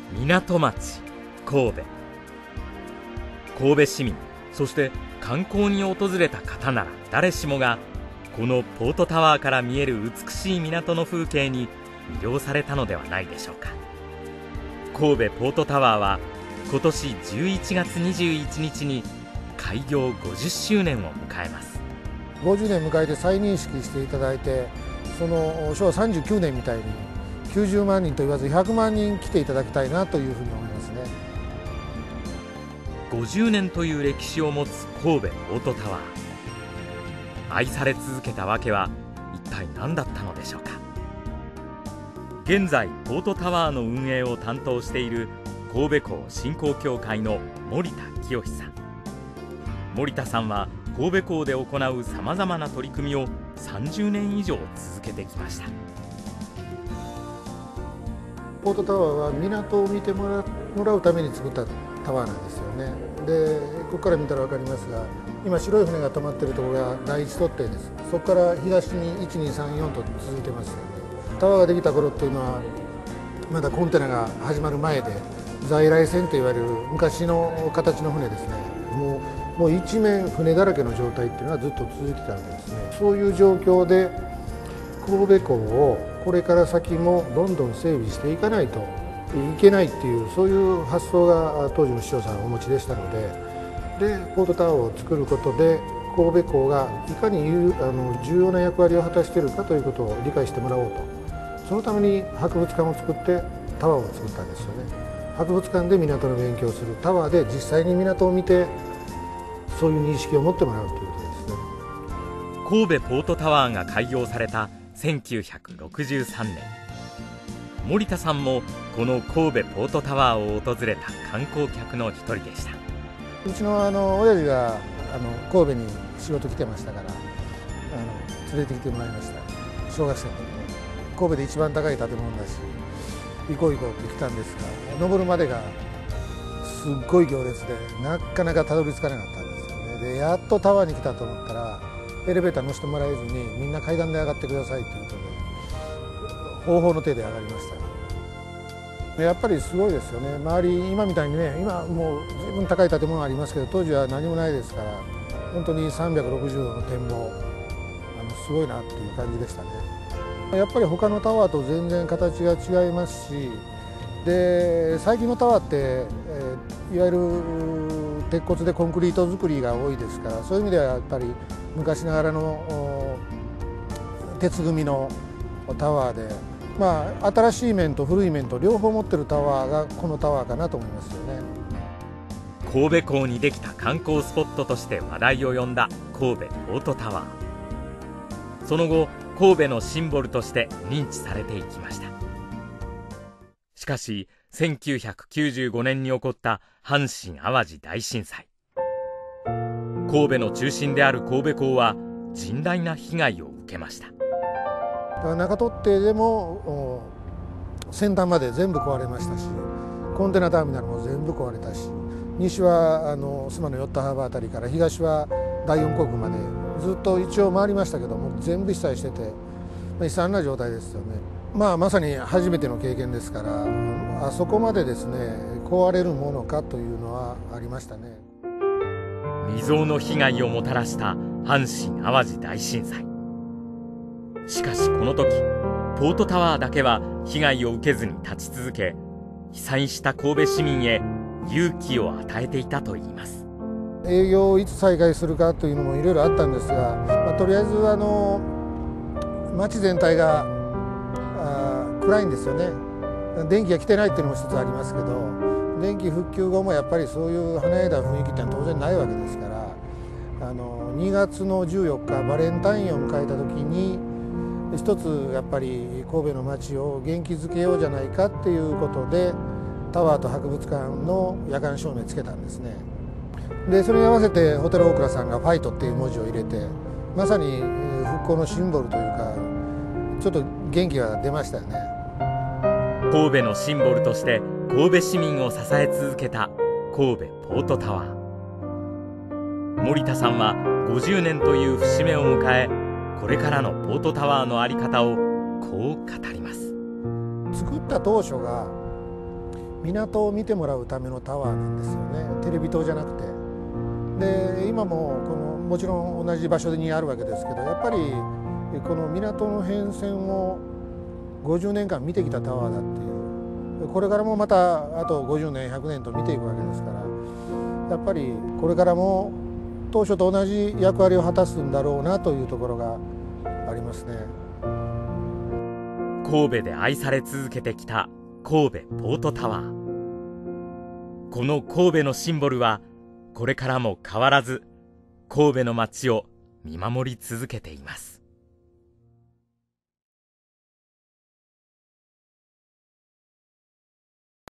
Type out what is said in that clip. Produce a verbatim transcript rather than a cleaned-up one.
港町神戸。神戸市民、そして観光に訪れた方なら誰しもがこのポートタワーから見える美しい港の風景に魅了されたのではないでしょうか。神戸ポートタワーは今年じゅういちがつにじゅういちにちに開業ごじゅっしゅうねんを迎えます。 ごじゅうねん迎えて再認識していただいて、そのしょわさんじゅうきゅうねんみたいにきゅうじゅうまんにんと言わずひゃくまんにん来ていただきたいなというふうに思いますね。 ごじゅうねんという歴史を持つ神戸ポートタワー。愛され続けたわけは一体何だったのでしょうか。現在ポートタワーの運営を担当している神戸港振興協会の森田清さん。森田さんは神戸港で行うさまざまな取り組みをさんじゅうねん以上続けてきました。 ポートタワーは港を見てもらう、もらうために作ったタワーなんですよね。でここから見たら分かりますが、今白い船が止まっているところがだいいち突堤です。そこから東にいちにさんよんと続いてますよね。タワーができた頃っていうのはまだコンテナが始まる前で、在来船といわれる昔の形の船ですね。もうもう一面船だらけの状態っていうのはずっと続いてたわけですね。そういう状況で神戸港をこれから先もどんどん整備していかないといけないっていう、そういう発想が当時の市長さんはお持ちでしたので、でポートタワーを作ることで神戸港がいかにあの重要な役割を果たしているかということを理解してもらおうと、そのために博物館を作ってタワーを作ったんですよね。博物館で港の勉強をする、タワーで実際に港を見てそういう認識を持ってもらうということですね。 神戸ポートタワーが開業されたせんきゅうひゃくろくじゅうさんねん、森田さんもこの神戸ポートタワーを訪れた観光客の一人でした。 うちのあの親父があの神戸に仕事来てましたから、あの連れてきてもらいました。小学生の時に神戸で一番高い建物だし行こう行こうって来たんですが、登るまでがすっごい行列でなかなかたどり着かなかったんですよね。でやっとタワーに来たと思ったらエレベーター乗せてもらえずに、みんな階段で上がってくださいということで方法の手で上がりました。やっぱりすごいですよね。周り今みたいにね、今もう随分高い建物ありますけど、当時は何もないですから、本当にさんびゃくろくじゅうどの展望、あのすごいなっていう感じでしたね。やっぱり他のタワーと全然形が違いますし、で最近のタワーって、えー、いわゆる鉄骨でコンクリート造りが多いですから、そういう意味ではやっぱり昔ながらの鉄組みのタワーで、まあ、新しい面と古い面と両方持ってるタワーがこのタワーかなと思いますよね。 神戸港にできた観光スポットとして話題を呼んだ神戸ポートタワー。その後神戸のシンボルとして認知されていきました。しかしせんきゅうひゃくきゅうじゅうごねんに起こった阪神・淡路大震災、神戸の中心である神戸港は甚大な被害を受けました。 中取っ手でも先端まで全部壊れましたし、コンテナターミナルも全部壊れたし、西はあの須磨のヨットハーバーあたりから東は第四航空までずっと一応回りましたけども、全部被災してて、まあ、悲惨な状態ですよね。まあ、まさに初めての経験ですから、あそこまでですね壊れるものかというのはありましたね。 未曾有の被害をもたらした阪神・淡路大震災。しかしこの時ポートタワーだけは被害を受けずに立ち続け、被災した神戸市民へ勇気を与えていたといいます。 営業をいつ再開するかというのもいろいろあったんですが、まあ、とりあえずあの街全体が暗いんですよね。電気が来てないっていうのも一つありますけど、電気復旧後もやっぱりそういう華やいだ雰囲気ってのは当然ないわけですから、あのにがつのじゅうよっかバレンタインを迎えた時に一つやっぱり神戸の街を元気づけようじゃないかっていうことで、タワーと博物館の夜間照明つけたんですね。でそれに合わせてホテルオークラさんがファイトっていう文字を入れて、まさに復興のシンボルというか、ちょっと元気が出ましたよね。 神戸のシンボルとして神戸市民を支え続けた神戸ポートタワー。森田さんはごじゅうねんという節目を迎え、これからのポートタワーの在り方をこう語ります。 作った当初が港を見てもらうためのタワーなんですよね。テレビ塔じゃなくて。で今もこのもちろん同じ場所にあるわけですけど、やっぱりこの港の変遷をごじゅうねんかん見てきたタワーだっていう、これからもまたあとごじゅうねんひゃくねんと見ていくわけですから、やっぱりこれからも当初と同じ役割を果たすんだろうなというところがありますね。 神戸で愛され続けてきた神戸ポートタワー。この神戸のシンボルはこれからも変わらず神戸の街を見守り続けています。